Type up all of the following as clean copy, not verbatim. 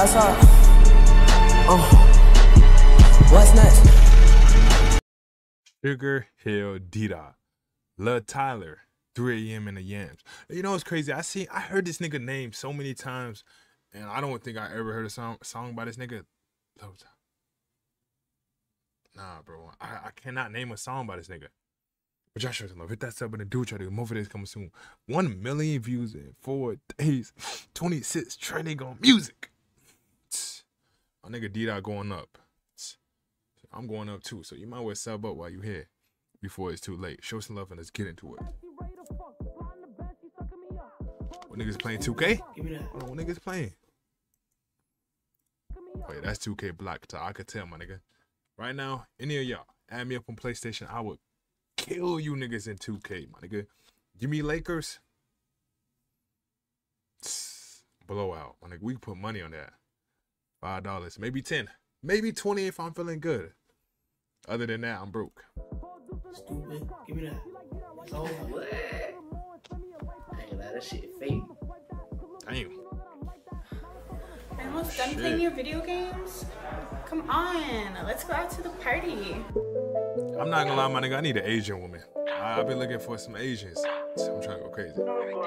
outside. What's next? Sugarhill, Ddot, Lil Tyler, 3 a.m. in the Yams. You know what's crazy? I heard this nigga name so many times, and I don't think I ever heard a song by this nigga. Nah, bro. I cannot name a song by this nigga. But y'all sure to love. Hit that sub and do try to more videos coming soon. 1 million views in 4 days. 26 trending on music. My nigga Ddot going up. I'm going up too. So you might well sub up while you here before it's too late. Show some love and let's get into it. What niggas playing 2K? Give me that. Hold on, what niggas playing? Oh yeah, that's 2K Black. I could tell, my nigga. Right now, any of y'all add me up on PlayStation, I would kill you niggas in 2K, my nigga. Give me Lakers. Blowout, my nigga. We can put money on that. $5, maybe 10, maybe 20 if I'm feeling good. Other than that, I'm broke. Stupid. Give me that. It's over. What? I ain't gonna that shit fake. Damn. I'm almost done playing your video games. Come on, let's go out to the party. I'm not gonna lie, my nigga. I need an Asian woman. I've been looking for some Asians. I'm trying to go crazy.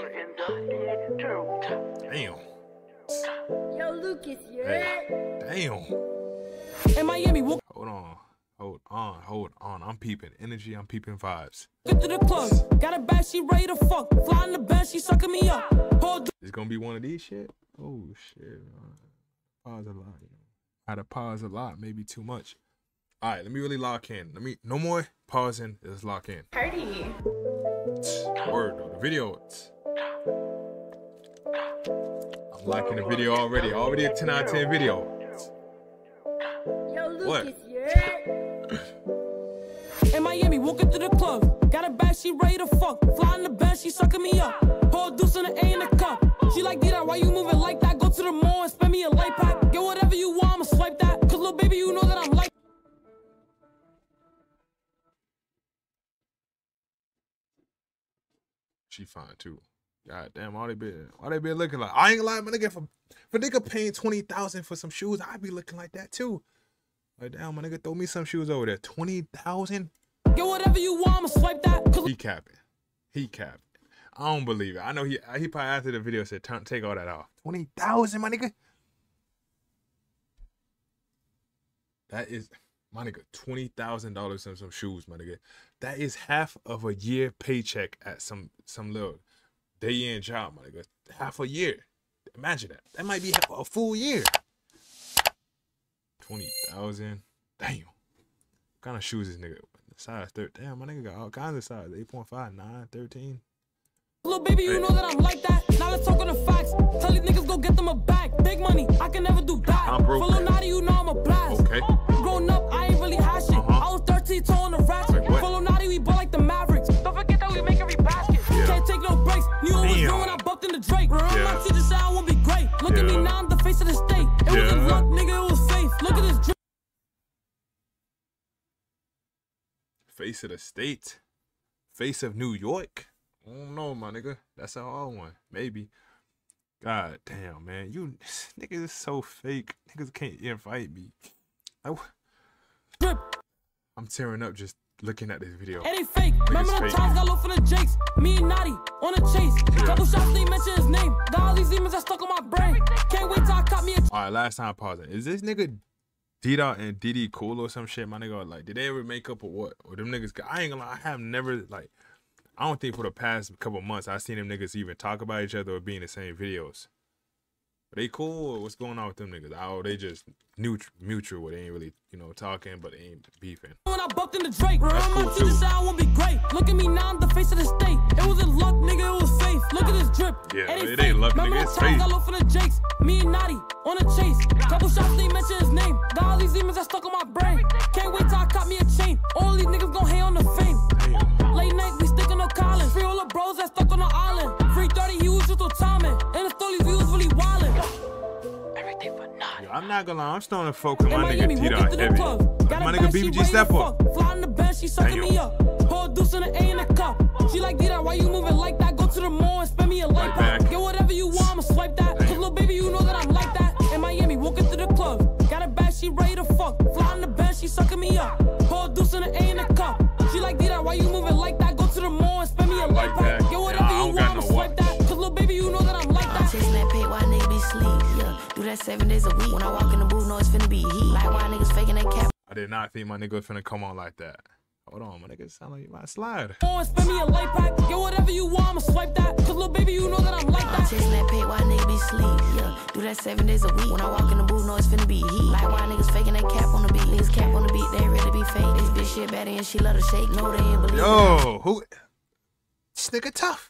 Damn. Yo, Lucas, you Hey. Damn. in Miami, walk Hold on. I'm peeping energy. I'm peeping vibes. to the club. Got a bag, she ready to fuck. Fly in the bed, she sucking me up. Hold It's gonna be one of these shit. Oh shit. Pause a lot. You know. I had to pause a lot, maybe too much. All right, let me really lock in. No more pausing. Let's lock in. Party. Word though. The video. I'm liking the video already. Already a 10 out of 10 video. Yo, Lucas, What? you in Miami, walking to the club. Got a bag, she ready to fuck. Fly in the bed, she sucking me up. Hold deuce in the A in the cup. She like, Ddot, why you moving like that? Go to the mall and spend me a light pack. Get whatever you want, I'ma swipe that. Cause little baby, you know that I'm like. She fine too. God damn, why they been looking like? I ain't gonna lie, my nigga. For nigga paying 20,000 for some shoes, I be looking like that too. Like damn, my nigga, throw me some shoes over there. 20,000. Get whatever you want, I'ma swipe that. He capping. He capping. I don't believe it. I know he probably after the video said take all that off. 20,000, my nigga. That is, my nigga, $20,000 on some shoes, my nigga. That is half of a year paycheck at some little day in job, my nigga. Half a year. Imagine that. That might be a full year. 20,000. Damn. What kind of shoes this nigga? Size 13. Damn, my nigga got all kinds of size. 8.5, 9, 13. Little baby, you know that I'm like that. Now let's talk on the facts. Tell these niggas go get them a bag. Big money, I can never do that. I'm broke. Follow naughty, you know I'm a blast. Okay. Grown up, I ain't really had shit. I was 13, toe on the racks. Like what? Follow naughty, we bought like the Mavericks. Don't forget that we make every basket. Yeah. Can't take no breaks. Knew it was real when I bumped in the Drake. Remember my teacher said I won't be great. Look at me now, I'm the face of the state. It wasn't luck, nigga, it was faith. Look at this drip. Face of the state. Face of New York. I don't know, my nigga. That's a hard one. Maybe. God damn, man. You niggas is so fake. Niggas can't invite me. I'm tearing up just looking at this video. It ain't fake. Remember the times got low for the Jakes. Me and Naughty on a chase. Couple shots, they mention his name. Got all these demons that stuck on my brain. Can't wait till I caught me a. Alright, last time pausing. Is this nigga Ddot and Diddy cool or some shit, my nigga? Like, did they ever make up or what? Or them niggas? I ain't gonna lie, I have never, like, I don't think for the past couple months I've seen them niggas even talk about each other or be in the same videos. Are they cool or what's going on with them niggas? Oh, they just mutual where they ain't really, you know, talking, but they ain't beefing. When I bumped in the Drake, remember my teacher said I won't be great. Look at me now, I'm the face of the state. It wasn't luck, nigga, it was faith. Look at this drip. Yeah, it ain't luck, nigga, it's faith. Remember the times got low for the Jakes. Me and Naughty on a chase. Couple shots, they mention his name. Got all these demons that stuck on my brain. Can't wait till I caught me a chain. All these niggas gon' hate on the fame. Damn. Late night, we sticking on Collins. Free all the bros that stuck on the island. Free 30, he was just on timing. And the stories, we was really wildin'. Everything but not. Yo, I'm not gonna lie, I'm starting to focus on my nigga Ddot heavy. My nigga BBG step up. Fly in the bed, she sucking me up. Hold deuce in the A in the cup. She like Ddot, why you moving like that? Go to the mall and spend me a light pack. Get whatever you want, I'ma swipe that. Cause little baby, you know that I'm like that. In Miami, walk that 7 days a week. When I walk in the booth, know it's finna be heat. Like why niggas faking that cap. I did not think my nigga was finna come on like that. Hold on, my nigga sound like you might slide. Spend me a light pack. Yo, whatever you want, I'ma swipe that. Cause little baby, you know that I'm like that. I'm chasing that pay, why nigga be sleep? Yeah, do that 7 days a week. When I walk in the booth, know it's finna be heat. Like why niggas faking that cap on the beat? Niggas cap on the beat, they ready to be fake. This bitch shit better and she love to shake. No, they ain't believe. Yo, who? This nigga tough.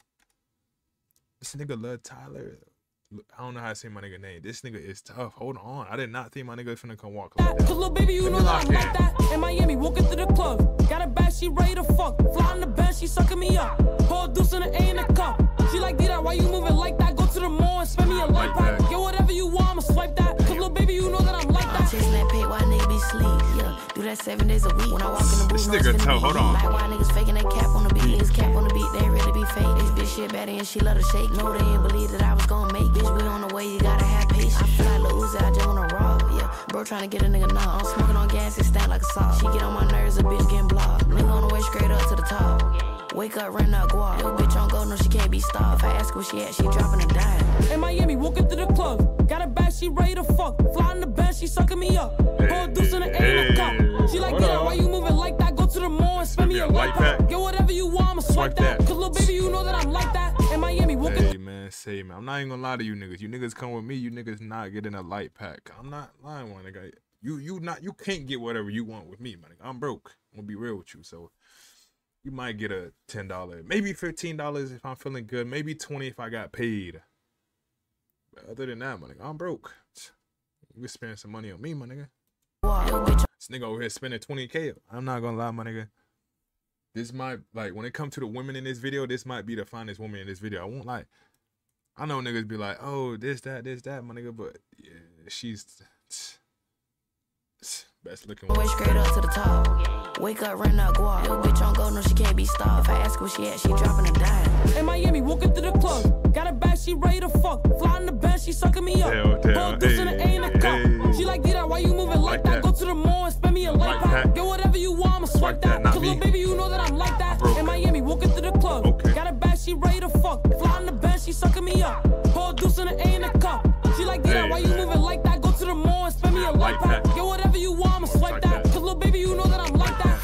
This nigga love Tyler. I don't know how to say my nigga name. This nigga is tough. Hold on. I did not think my nigga was finna come walk like that. Cause little baby, you know that I'm like that. In Miami, walking through the club. Got a bag, she ready to fuck. Fly on the bench, she sucking me up. Whole deuce in the A in the cup. She like, Ddot, why you moving like that? Go to the mall and spend me a light pack. Yo, whatever you want, I'ma swipe that. Cause little baby, you know that I'm like that. I'm chasing that pay, why nigga be sleep? Yeah, do that 7 days a week. When I walk in the booth, This know nigga it's finna tough. be Hold heat. on. Like why niggas faking that cap on the beat? Niggas cap on the beat, they ready to be fake. This bitch shit better and she love to shake. No, they ain't believe that I was gonna make. Bitch, we on the way, you gotta have patience. I feel like Lil Uzi, I just wanna rob. Yeah, bro trying to get a nigga knocked. I'm smoking on gas, it stank like a salt. She get on my nerves, a bitch getting blocked. Nigga on the way straight up to the top. Wake up, run up, guap. Yo, bitch on go, no, she can't be stopped. If I ask where she at, she dropping a dime. In Miami, walking through the club. Got a bag, she ready to fuck. Fly on the bench, she sucking me up. Whole deuce in the A in the cup. She like, Ddot, why you moving like that? Go to the mall and spend me a light pack. Yo, whatever you want, I'ma swipe that. Cause little baby, you know that I'm like that. In Miami, walking. Hey man, say man, I'm not even gonna lie to you niggas. You niggas come with me, you niggas not getting a light pack. I'm not lying, one nigga. You can't get whatever you want with me, man. I'm broke. I'm gonna be real with you. So you might get a $10, maybe $15 if I'm feeling good, maybe 20 if I got paid. But other than that, my nigga, I'm broke. You can spend some money on me, my nigga. This nigga over here spending 20K. I'm not gonna lie, my nigga. This might, like, when it comes to the women in this video, this might be the finest woman in this video. I won't lie. I know niggas be like, oh, this, that, my nigga, but yeah, she's best looking one. Way straight up to the top. Wake up, run up, guap. Yo, bitch on go, no, she can't be stopped. If I ask where she at, she dropping a dime. In Miami, walking through the club. Got a bag, she ready to fuck. Fly on the bench, she sucking me up. Whole deuce in the A in the cup. She like, Ddot, why you moving like that? Go to the mall and spend me a light pack. Yo, whatever you want, I'ma swipe that. Cause little baby, you know that I'm like that. In Miami, walking through the club. Got a bag, she ready to fuck. Fly on the bench, she sucking me up. Whole deuce in the A in the cup. She like, Ddot, why you moving like that? Go to the mall and spend me a light pack. Yo, whatever you want, I'ma swipe that. Cause little baby, you know that I'm like that.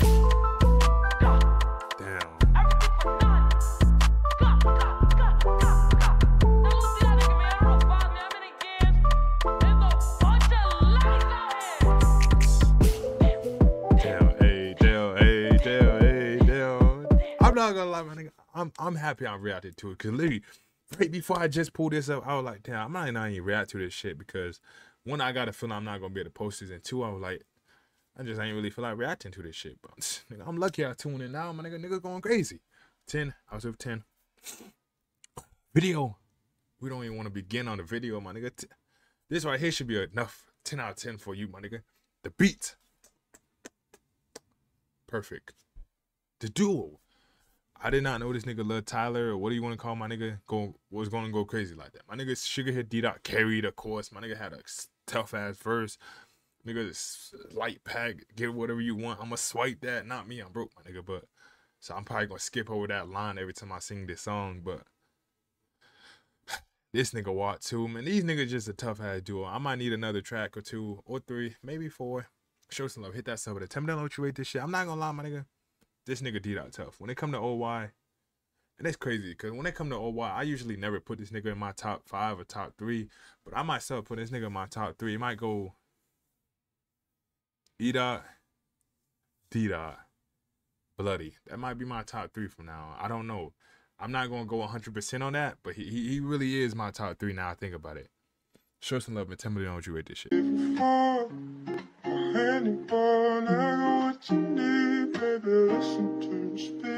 I'm not gonna lie, my nigga. I'm happy I reacted to it, cause literally right before I just pulled this up, I was like, damn, I might not even react to this shit because one, I got a feeling I'm not gonna be able to post this, and two, I was like, I just ain't really feel like reacting to this shit. But nigga, I'm lucky I tuned in now, my nigga. Nigga going crazy. 10. I was with 10. Video. We don't even want to begin on the video, my nigga. This right here should be enough. 10 out of 10 for you, my nigga. The beat. Perfect. The duo. I did not know this nigga Lil Tyler, or what do you want to call my nigga, was going to go crazy like that. My nigga Sugarhill Ddot carried, of course. My nigga had a tough ass verse. Nigga, this light pack, get whatever you want. I'ma swipe that. Not me, I'm broke, my nigga. But so I'm probably gonna skip over that line every time I sing this song. But this nigga Watt too, man. These niggas just a tough ass duo. I might need another track or 2 or 3, maybe 4. Show some love. Hit that sub. Tell me down what you rate this shit. I'm not gonna lie, my nigga. This nigga Ddot tough. When it come to OY, and that's crazy, because when it come to OY, I usually never put this nigga in my top 5 or top 3. But I myself put this nigga in my top 3. It might go Ddot, Bloody. That might be my top 3 from now on. I don't know. I'm not going to go 100% on that, but he really is my top 3 now I think about it. Show some love and tell me what you rate this shit. Anybody, I got what you need, baby, listen to me speak.